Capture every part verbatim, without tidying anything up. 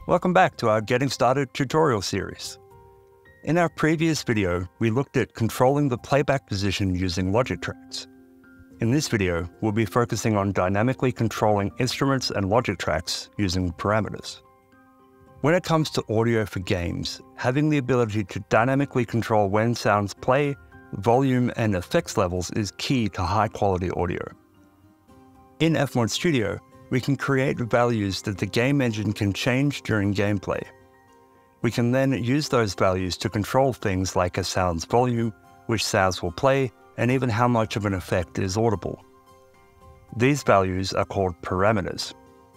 Welcome back to our Getting Started tutorial series. In our previous video, we looked at controlling the playback position using logic tracks. In this video, we'll be focusing on dynamically controlling instruments and logic tracks using parameters. When it comes to audio for games, having the ability to dynamically control when sounds play, volume, and effects levels is key to high-quality audio. In F mod Studio, we can create values that the game engine can change during gameplay. We can then use those values to control things like a sound's volume, which sounds will play, and even how much of an effect is audible. These values are called parameters.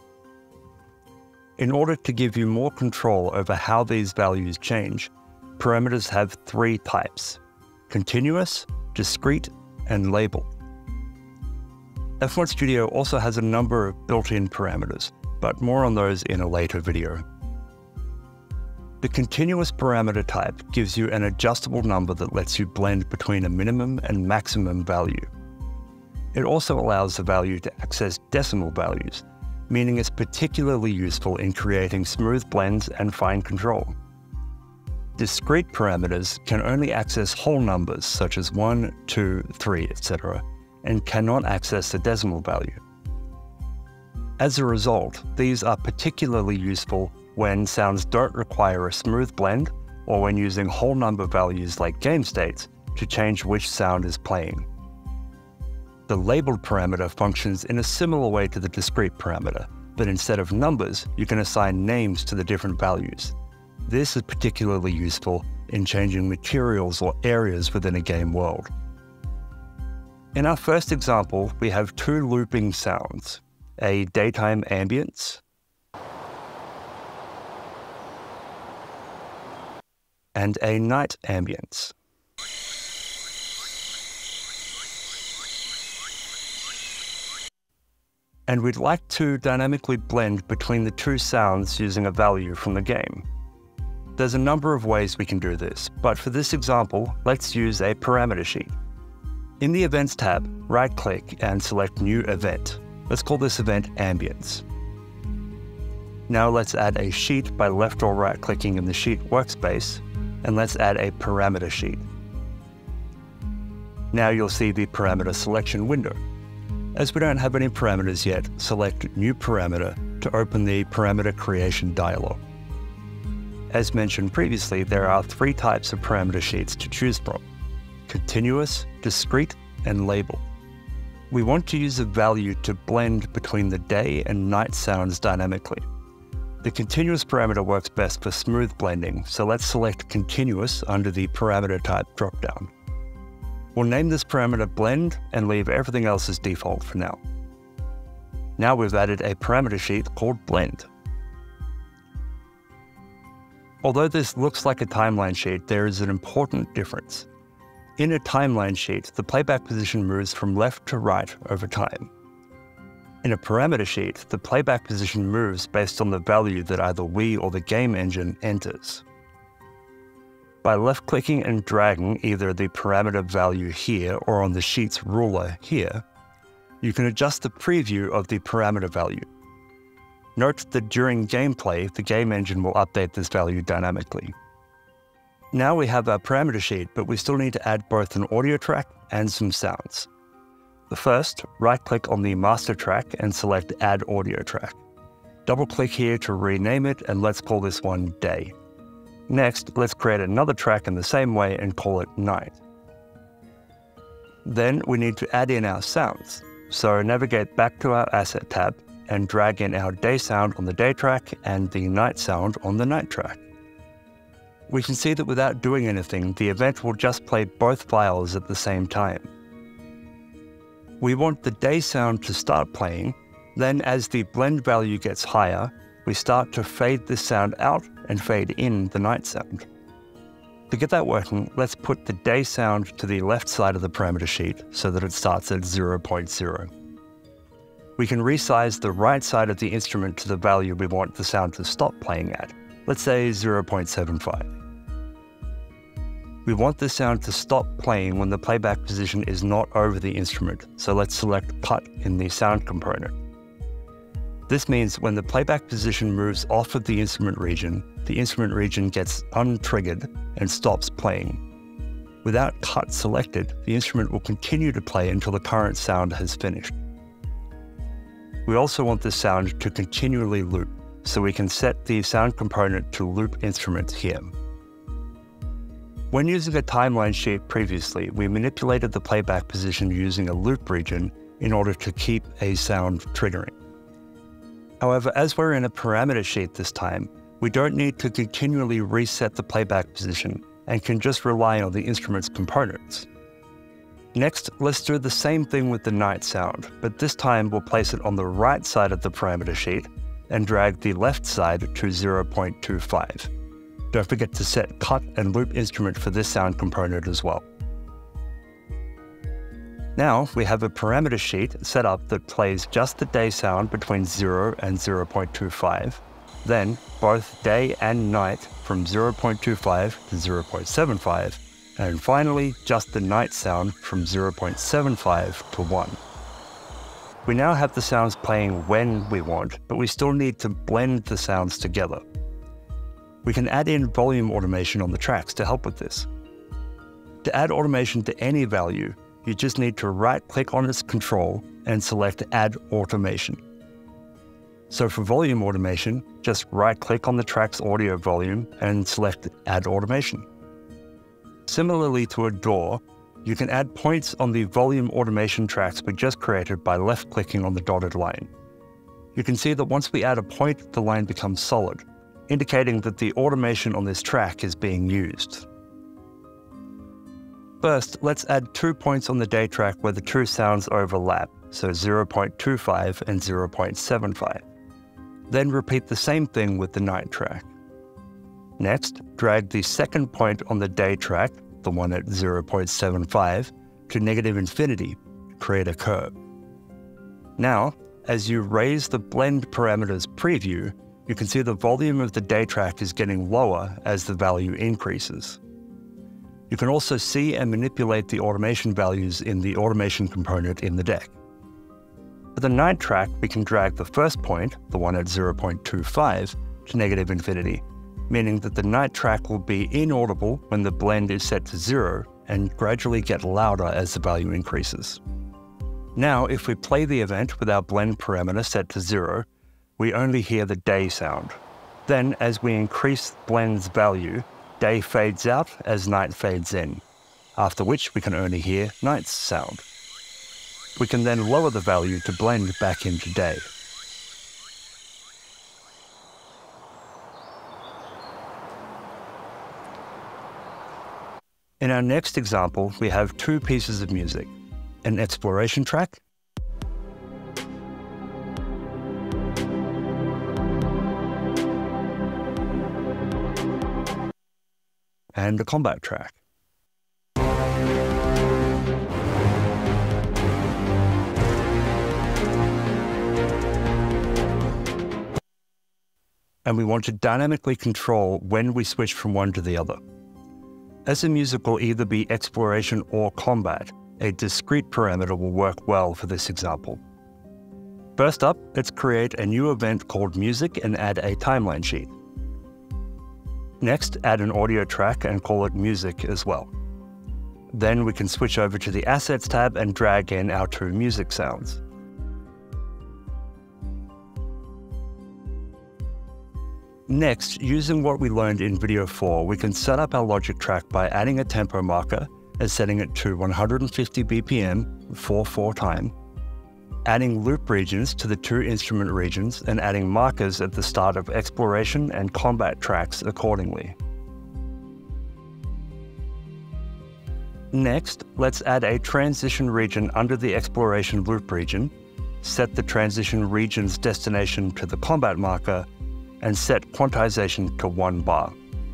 In order to give you more control over how these values change, parameters have three types: continuous, discrete, and label. F mod Studio also has a number of built-in parameters, but more on those in a later video. The continuous parameter type gives you an adjustable number that lets you blend between a minimum and maximum value. It also allows the value to access decimal values, meaning it's particularly useful in creating smooth blends and fine control. Discrete parameters can only access whole numbers such as one, two, three, et cetera, and cannot access the decimal value. As a result, these are particularly useful when sounds don't require a smooth blend or when using whole number values like game states to change which sound is playing. The labeled parameter functions in a similar way to the discrete parameter, but instead of numbers, you can assign names to the different values. This is particularly useful in changing materials or areas within a game world. In our first example, we have two looping sounds, a daytime ambience and a night ambience. And we'd like to dynamically blend between the two sounds using a value from the game. There's a number of ways we can do this, but for this example, let's use a parameter sheet. In the Events tab, right-click and select New Event. Let's call this event Ambience. Now let's add a sheet by left or right-clicking in the Sheet workspace, and let's add a parameter sheet. Now you'll see the parameter selection window. As we don't have any parameters yet, select New Parameter to open the Parameter Creation dialog. As mentioned previously, there are three types of parameter sheets to choose from: continuous, discrete, and label. We want to use a value to blend between the day and night sounds dynamically. The continuous parameter works best for smooth blending, so let's select continuous under the parameter type dropdown. We'll name this parameter blend and leave everything else as default for now. Now we've added a parameter sheet called blend. Although this looks like a timeline sheet, there is an important difference. In a timeline sheet, the playback position moves from left to right over time. In a parameter sheet, the playback position moves based on the value that either we or the game engine enters. By left-clicking and dragging either the parameter value here or on the sheet's ruler here, you can adjust the preview of the parameter value. Note that during gameplay, the game engine will update this value dynamically. Now we have our parameter sheet, but we still need to add both an audio track and some sounds. The first, right-click on the master track and select Add Audio Track. Double-click here to rename it, and let's call this one Day. Next, let's create another track in the same way and call it Night. Then we need to add in our sounds. So navigate back to our Asset tab and drag in our day sound on the day track and the night sound on the night track. We can see that without doing anything, the event will just play both files at the same time. We want the day sound to start playing, then as the blend value gets higher, we start to fade this sound out and fade in the night sound. To get that working, let's put the day sound to the left side of the parameter sheet so that it starts at zero point zero. We can resize the right side of the instrument to the value we want the sound to stop playing at, let's say zero point seven five. We want the sound to stop playing when the playback position is not over the instrument, so let's select Cut in the Sound component. This means when the playback position moves off of the instrument region, the instrument region gets untriggered and stops playing. Without cut selected, the instrument will continue to play until the current sound has finished. We also want the sound to continually loop, so we can set the sound component to loop instrument here. When using a timeline sheet previously, we manipulated the playback position using a loop region in order to keep a sound triggering. However, as we're in a parameter sheet this time, we don't need to continually reset the playback position and can just rely on the instrument's components. Next, let's do the same thing with the night sound, but this time we'll place it on the right side of the parameter sheet and drag the left side to zero point two five. Don't forget to set cut and loop instrument for this sound component as well. Now we have a parameter sheet set up that plays just the day sound between zero and zero point two five, then both day and night from zero point two five to zero point seven five, and finally just the night sound from zero point seven five to one. We now have the sounds playing when we want, but we still need to blend the sounds together. We can add in volume automation on the tracks to help with this. To add automation to any value, you just need to right-click on its control and select Add Automation. So for volume automation, just right-click on the track's audio volume and select Add Automation. Similarly to a door, you can add points on the volume automation tracks we just created by left-clicking on the dotted line. You can see that once we add a point, the line becomes solid, indicating that the automation on this track is being used. First, let's add two points on the day track where the two sounds overlap, so zero point two five and zero point seven five. Then repeat the same thing with the night track. Next, drag the second point on the day track, the one at zero point seven five, to negative infinity to create a curve. Now, as you raise the blend parameters preview, you can see the volume of the day track is getting lower as the value increases. You can also see and manipulate the automation values in the automation component in the deck. For the night track, we can drag the first point, the one at zero point two five, to negative infinity, meaning that the night track will be inaudible when the blend is set to zero and gradually get louder as the value increases. Now, if we play the event with our blend parameter set to zero, we only hear the day sound. Then, as we increase blend's value, day fades out as night fades in, after which we can only hear night's sound. We can then lower the value to blend back into day. In our next example, we have two pieces of music, an exploration track and a combat track. And we want to dynamically control when we switch from one to the other. As the music will either be exploration or combat, a discrete parameter will work well for this example. First up, let's create a new event called music and add a timeline sheet. Next, add an audio track and call it music as well. Then we can switch over to the Assets tab and drag in our two music sounds. Next, using what we learned in video four, we can set up our logic track by adding a tempo marker and setting it to one hundred fifty B P M four four time, adding loop regions to the two instrument regions and adding markers at the start of exploration and combat tracks accordingly. Next, let's add a transition region under the exploration loop region, set the transition region's destination to the combat marker, and set quantization to one bar.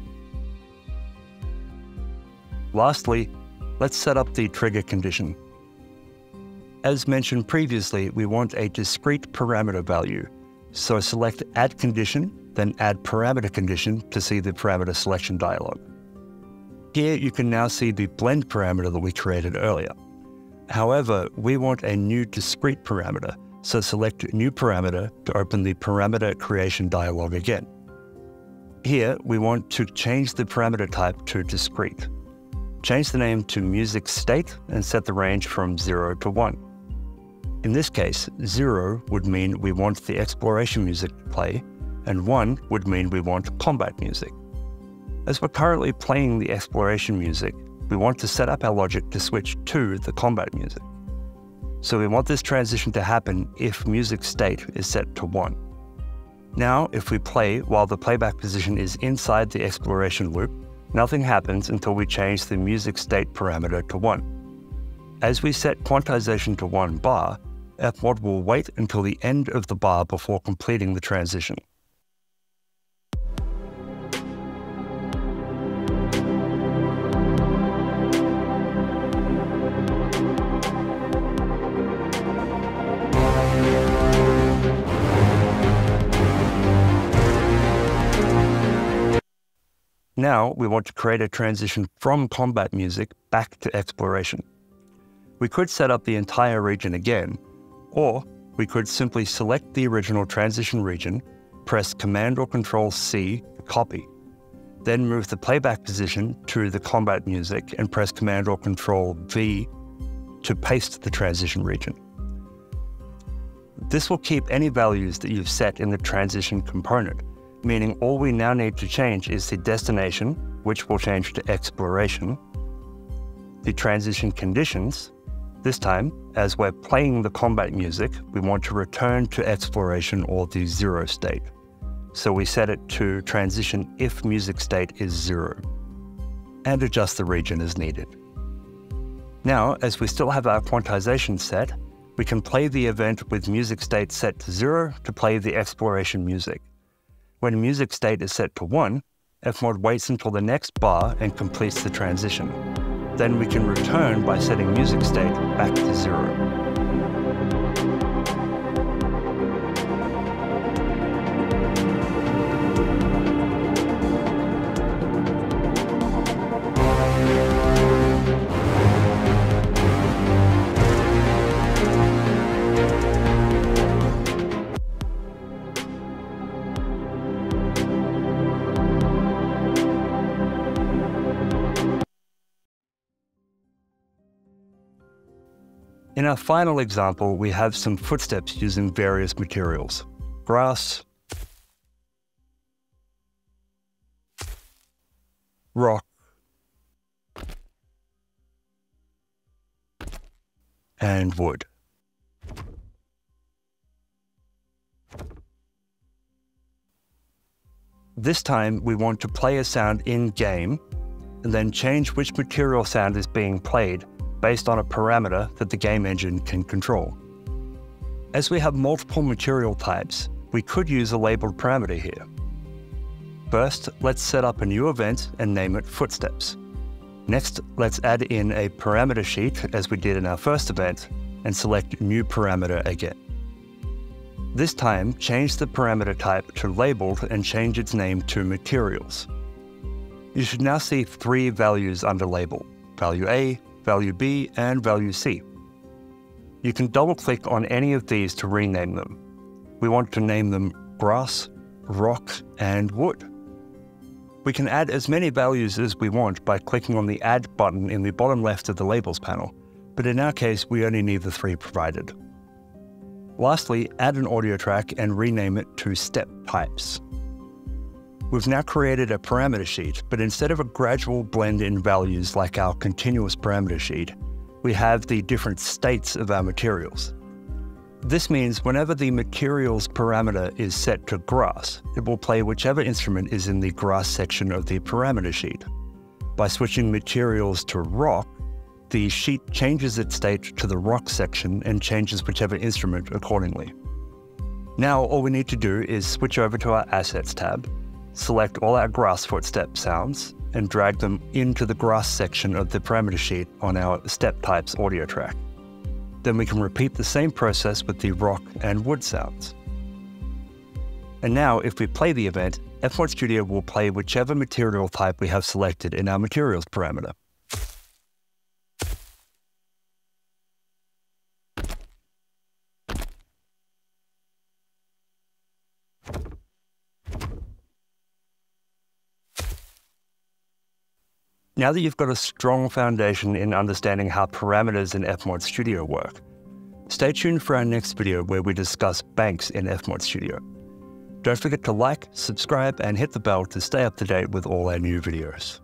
Lastly, let's set up the trigger condition. As mentioned previously, we want a discrete parameter value, so select Add Condition, then Add Parameter Condition to see the parameter selection dialog. Here you can now see the blend parameter that we created earlier. However, we want a new discrete parameter, so select New Parameter to open the parameter creation dialog again. Here, we want to change the parameter type to discrete. Change the name to music state and set the range from zero to one. In this case, zero would mean we want the exploration music to play, and one would mean we want combat music. As we're currently playing the exploration music, we want to set up our logic to switch to the combat music. So we want this transition to happen if music state is set to one. Now, if we play while the playback position is inside the exploration loop, nothing happens until we change the music state parameter to one. As we set quantization to one bar, F M O D will wait until the end of the bar before completing the transition. Now we want to create a transition from combat music back to exploration. We could set up the entire region again, or we could simply select the original transition region, press Command or Control C to copy, then move the playback position to the combat music and press Command or Control V to paste the transition region. This will keep any values that you've set in the transition component, meaning all we now need to change is the destination, which will change to exploration, the transition conditions. This time, as we're playing the combat music, we want to return to exploration or the zero state. So we set it to transition if music state is zero, and adjust the region as needed. Now, as we still have our quantization set, we can play the event with music state set to zero to play the exploration music. When music state is set to one, F M O D waits until the next bar and completes the transition. Then we can return by setting music state back to zero. In our final example, we have some footsteps using various materials: grass, rock, and wood. This time, we want to play a sound in-game, and then change which material sound is being played based on a parameter that the game engine can control. As we have multiple material types, we could use a labeled parameter here. First, let's set up a new event and name it Footsteps. Next, let's add in a parameter sheet as we did in our first event, and select New Parameter again. This time, change the parameter type to labeled and change its name to Materials. You should now see three values under label: value A, value B, and value C. You can double-click on any of these to rename them. We want to name them grass, rock, and wood. We can add as many values as we want by clicking on the Add button in the bottom left of the Labels panel, but in our case, we only need the three provided. Lastly, add an audio track and rename it to Step Types. We've now created a parameter sheet, but instead of a gradual blend in values like our continuous parameter sheet, we have the different states of our materials. This means whenever the materials parameter is set to grass, it will play whichever instrument is in the grass section of the parameter sheet. By switching materials to rock, the sheet changes its state to the rock section and changes whichever instrument accordingly. Now all we need to do is switch over to our Assets tab, select all our grass footstep sounds, and drag them into the grass section of the parameter sheet on our Step Types audio track. Then we can repeat the same process with the rock and wood sounds. And now, if we play the event, F M O D Studio will play whichever material type we have selected in our materials parameter. Now that you've got a strong foundation in understanding how parameters in F MOD Studio work, stay tuned for our next video where we discuss banks in F MOD Studio. Don't forget to like, subscribe, and hit the bell to stay up to date with all our new videos.